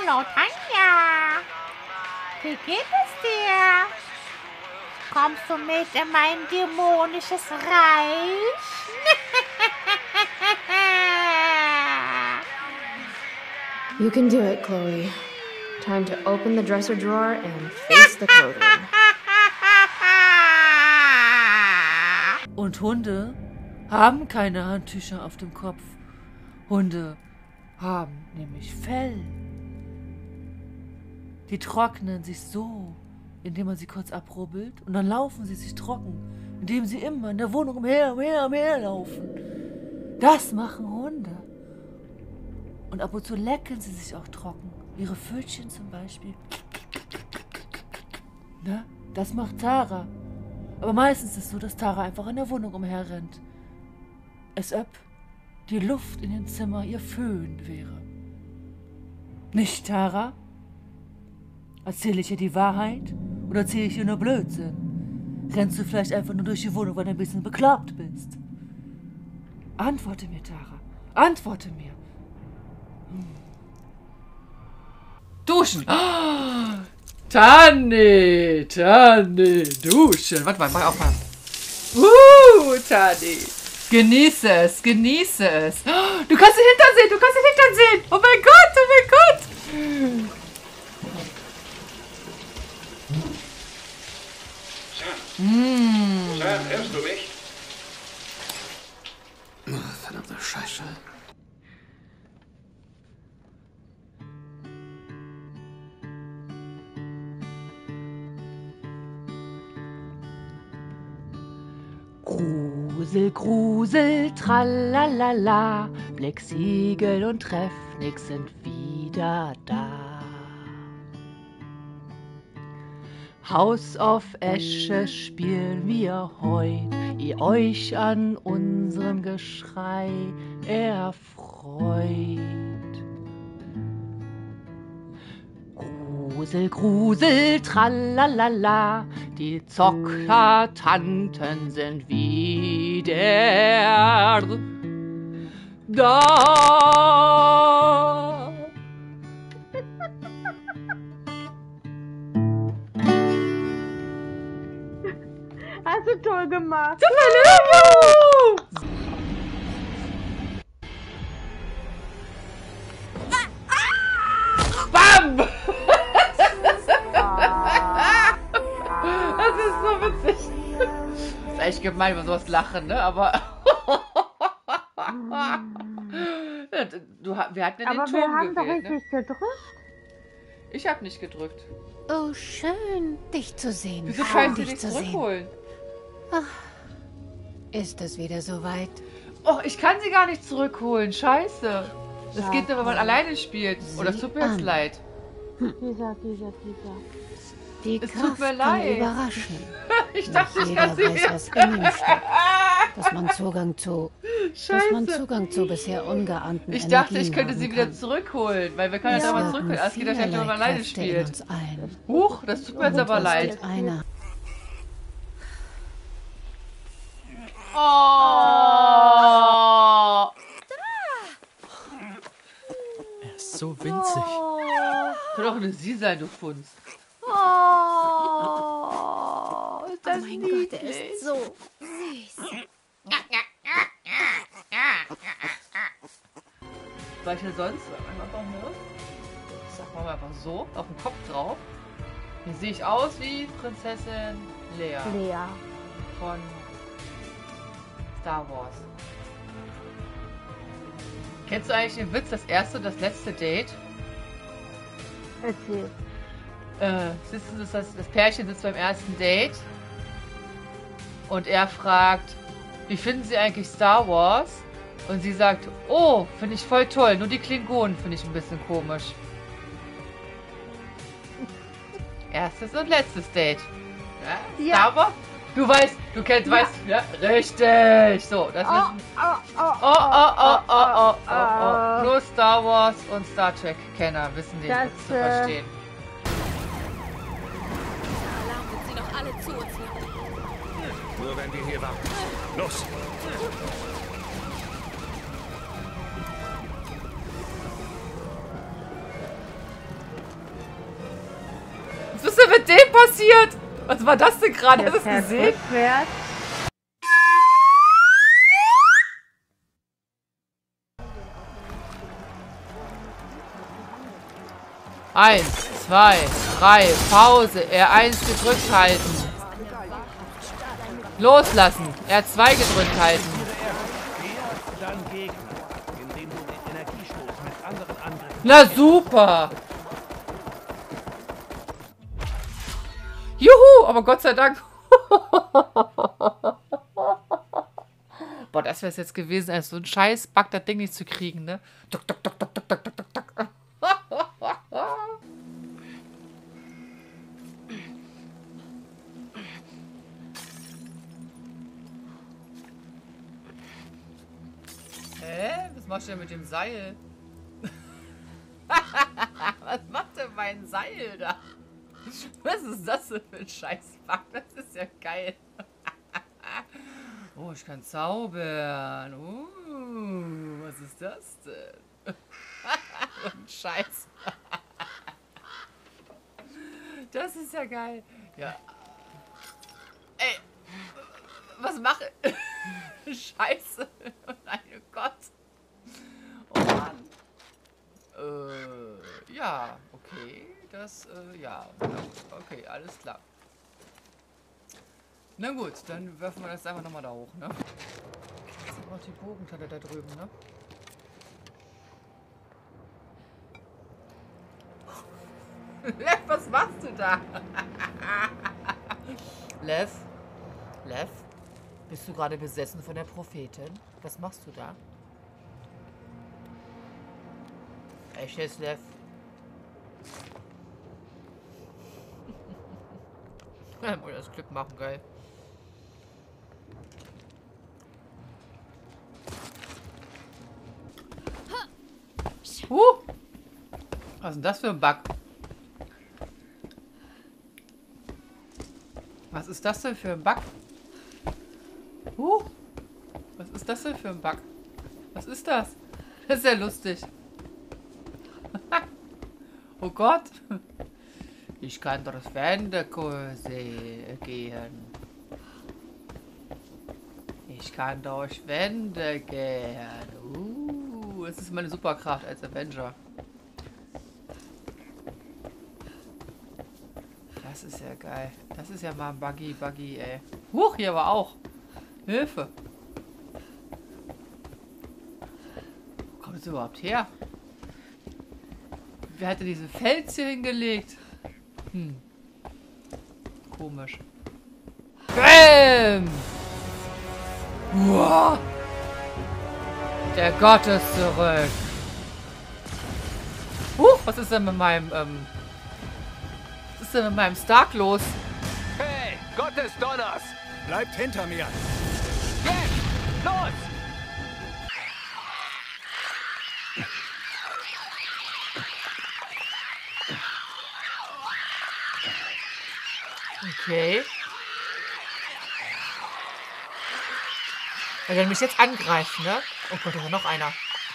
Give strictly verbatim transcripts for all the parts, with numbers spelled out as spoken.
Hallo Tanja. Wie geht es dir? Kommst du mit in mein dämonisches Reich? You can do it, Chloe. Time to open the dresser drawer and face the clothing. Und Hunde haben keine Handtücher auf dem Kopf. Hunde haben nämlich Fell. Die trocknen sich so, indem man sie kurz abrubbelt, und dann laufen sie sich trocken, indem sie immer in der Wohnung umher, umher, umher laufen. Das machen Hunde. Und ab und zu lecken sie sich auch trocken. Ihre Pfötchen zum Beispiel. Na, das macht Tara. Aber meistens ist es so, dass Tara einfach in der Wohnung umherrennt. Als ob die Luft in dem Zimmer ihr Föhn wäre. Nicht, Tara? Erzähle ich dir die Wahrheit oder erzähle ich dir nur Blödsinn? Rennst du vielleicht einfach nur durch die Wohnung, weil du ein bisschen bekloppt bist? Antworte mir, Tara. Antworte mir. Hm. Duschen. Oh, Tanni, Tanni, duschen. Warte mal, mach auch mal. Uh, Tanni. Genieße es, genieße es. Oh, du kannst den Hintern sehen, du kannst den Hintern sehen. Oh mein Gott, oh mein Gott. Mmh. Sam, hörst du mich? Verdammte Scheiße. Grusel, Grusel, tralalala, Blechsiegel und Treffnix sind wieder da. Haus auf Esche spielen wir heut, ihr euch an unserem Geschrei erfreut. Grusel, Grusel, tralalala, die Zocker-Tanten sind wieder da. Hast du toll gemacht. Super, Lego! Bam! Das ist so witzig. Das ist echt gemein, über sowas lachen, ne? Aber. du, wir hatten ja den Aber Ton wir haben gewählt, doch ne? richtig gedrückt. Ich hab nicht gedrückt. Oh, schön, dich zu sehen. Wieso Schön, kannst du dich nicht zu sehen. zurückholen? Ist es wieder soweit? Oh, ich kann sie gar nicht zurückholen. Scheiße. Das Ja, geht nur, wenn man komm. alleine spielt. Oh, das tut mir jetzt an. leid. Dieser, dieser, dieser. Die Es tut Kraft mir kann leid. überraschen. Ich dachte, ich Jeder kann sie weiß, wieder. was in ihm steckt. Dass man Zugang zu, dass man Scheiße. Zugang zu bisher ungeahnten Ich dachte, ich Energien könnte haben sie wieder kann. zurückholen, weil wir können ja Es da mal wirken zurückholen. Das geht ja schlecht, wenn man vielerlei alleine Kräfte in spielt. uns ein. Huch, das tut mir jetzt Und aber was leid. tut einer? Oh! Er ist so winzig. Kann doch eine Sie sein, du Funz. Oh, ist das Oh mein niedlich. Gott, er ist so süß. Was hier sonst? Einfach nur. Das machen wir einfach so, auf den Kopf drauf. Hier sehe ich aus wie Prinzessin Leia Lea. von Star Wars. Kennst du eigentlich den Witz, das erste und das letzte Date? Erzähl. Äh, sitzen das, das, das Pärchen sitzt beim ersten Date und er fragt, wie finden Sie eigentlich Star Wars? Und sie sagt, oh, finde ich voll toll, nur die Klingonen finde ich ein bisschen komisch. Erstes und letztes Date. Ja, Ja. Star Wars? Du weißt, du kennst, weißt, ja, richtig. So, das Oh, ist oh, oh, Oh, oh, oh, oh, oh, oh, oh. Nur Star Wars und Star Trek-Kenner wissen den Das, Witz zu äh, verstehen. Alarm wird sie noch alle zu uns locken. Nur wenn wir hier warten. Los! ist denn mit dem passiert? Was war das denn gerade? Hast du das gesehen? Rückwärts. Eins, zwei, drei, Pause. R eins gedrückt halten. Loslassen. R zwei gedrückt halten. Na super. Juhu, aber Gott sei Dank. Boah, das wäre es jetzt gewesen, als so ein scheiß Bug, das Ding nicht zu kriegen, ne? Tuk, tuk, tuk, tuk, tuk, tuk, tuk, tuk. Hä? Was machst du denn mit dem Seil? Was macht denn mein Seil da? Was ist das denn für ein Scheißbug? Das ist ja geil. Oh, ich kann zaubern. Uh, was ist das denn? Ein Scheiß. Das ist ja geil. Ja. Ey, was mache ich? Scheiße. Nein, oh Gott. Oh Mann. Äh, ja, okay. Das, äh, ja. Okay, alles klar. Na gut, dann werfen wir das einfach nochmal da hoch, ne? Jetzt haben wir noch die Bogentanne da drüben, ne? Lev, was machst du da? Lev? Lev? Bist du gerade besessen von der Prophetin? Was machst du da? Echt jetzt, Lev? Ja, muss ich das Clip machen, geil. Uh! Was ist denn das für ein Bug? Was ist das denn für ein Bug? Uh! Was ist das denn für ein Bug? Was ist das? Das ist ja lustig. Oh Gott! Ich kann durch Wendekurse gehen. Ich kann durch Wände gehen. Uh, es ist meine Superkraft als Avenger. Das ist ja geil. Das ist ja mal ein Buggy, Buggy, ey. Huch, hier aber auch. Hilfe. Wo kommt es überhaupt her? Wer hatte diese Fels hier hingelegt? Hm. Komisch. Bäm! Uah! Der Gott ist zurück. Huch, was ist denn mit meinem, ähm... Was ist denn mit meinem Stark los? Hey, Gott des Donners! Bleibt hinter mir! Jetzt! Los! Okay. Er will mich jetzt angreifen, ne? Oh Gott, da ist noch einer.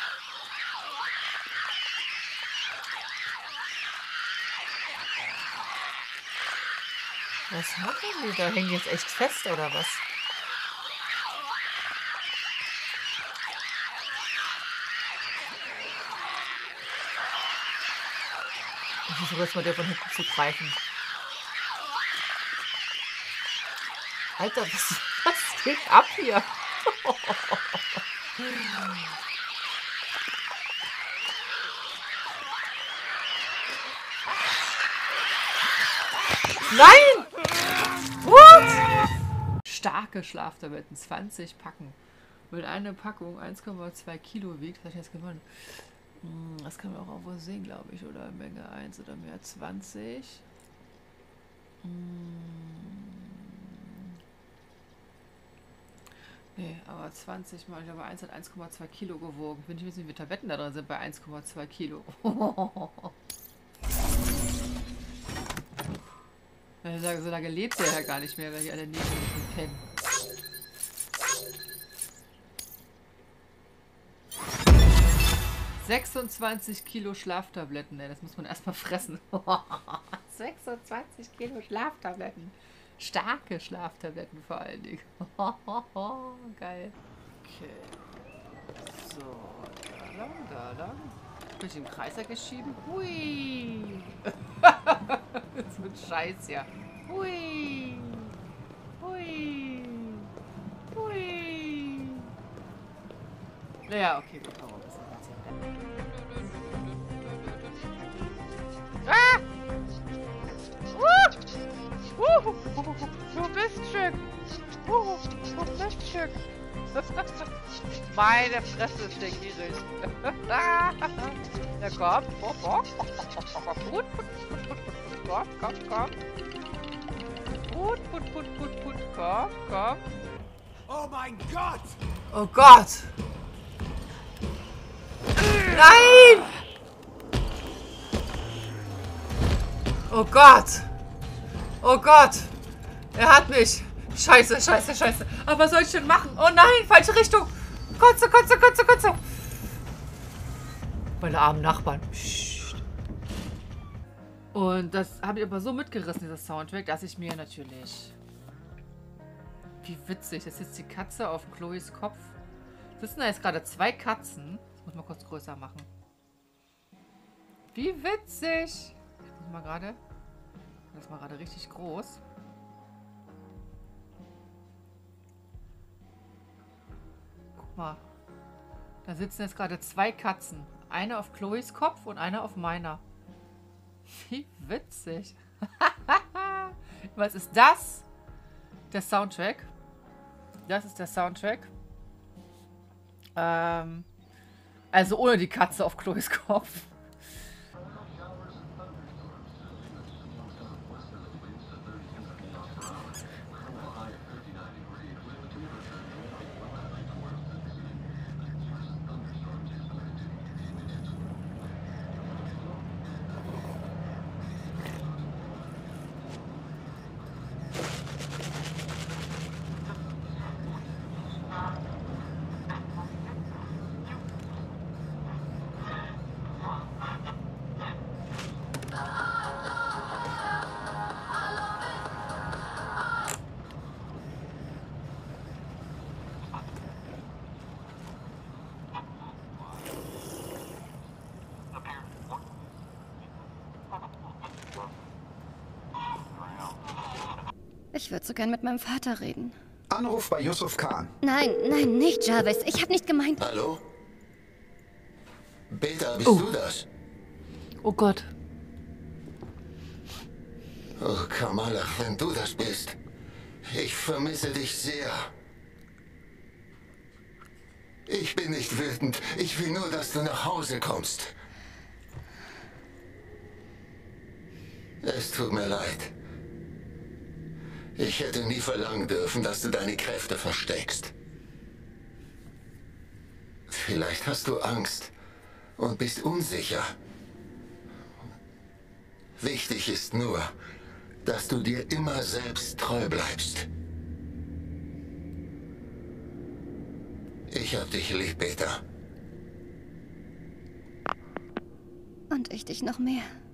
Was machen die da? Hängen die jetzt echt fest, oder was? Ich versuche jetzt mal, der von hinten zu greifen. Alter, was, was geht ab hier? Nein! What? Starke Schlaftabletten, zwanzig Packen. Wenn eine Packung eins Komma zwei Kilo wiegt, was habe ich jetzt gewonnen? Das kann man auch irgendwo sehen, glaube ich. Oder Menge eins oder mehr, zwanzig. Nee, aber zwanzig mal, ich habe eins hat eins Komma zwei Kilo gewogen. Wenn ich wissen, wie viele Tabletten da drin sind bei eins Komma zwei Kilo. Ich sage, so lange lebt der ja gar nicht mehr, weil die alle neben mir pennen. sechsundzwanzig Kilo Schlaftabletten, ey, das muss man erstmal fressen. Das sechsundzwanzig Kilo Schlaftabletten. Starke Schlaftabletten vor allen Dingen. Geil. Okay. So, da lang, da lang. Durch den Kreiser geschieben. Hui. Das wird scheiß ja. Hui. Hui. Hui. Naja, okay, gut, warum ist das jetzt? Ah! Uh! Uh! Du bist schön. Uh! Du bist schön. Meine Fresse ist der gierig. Na komm. Oh, oh. Gut, gut, gut, gut, gut. Komm, komm, komm. Gut, gut, gut, gut, gut. Komm, komm. Oh mein Gott! Oh Gott! Nein! Oh Gott! Oh Gott! Er hat mich! Scheiße, scheiße, scheiße. Aber was soll ich denn machen? Oh nein, falsche Richtung. Kotze, kotze, kotze, kotze. Meine armen Nachbarn. Psst. Und das habe ich aber so mitgerissen, dieses Soundtrack, dass ich mir natürlich... Wie witzig. Das ist jetzt die Katze auf Chloes Kopf. Sitzen da jetzt gerade zwei Katzen. Das muss man kurz größer machen. Wie witzig. Ich muss mal gerade... Das mal gerade richtig groß. Mal. Da sitzen jetzt gerade zwei Katzen. Eine auf Chloes Kopf und eine auf meiner. Wie witzig. Was ist das? Der Soundtrack. Das ist der Soundtrack. Ähm, also ohne die Katze auf Chloes Kopf. Ich würde so gern mit meinem Vater reden. Anruf bei Yusuf Khan. Nein, nein, nicht Jarvis. Ich habe nicht gemeint... Hallo? Beta, bist Oh. du das? Oh Gott. Oh, Kamala, wenn du das bist. Ich vermisse dich sehr. Ich bin nicht wütend. Ich will nur, dass du nach Hause kommst. Es tut mir leid. Ich hätte nie verlangen dürfen, dass du deine Kräfte versteckst. Vielleicht hast du Angst und bist unsicher. Wichtig ist nur, dass du dir immer selbst treu bleibst. Ich hab dich lieb, Beta. Und ich dich noch mehr.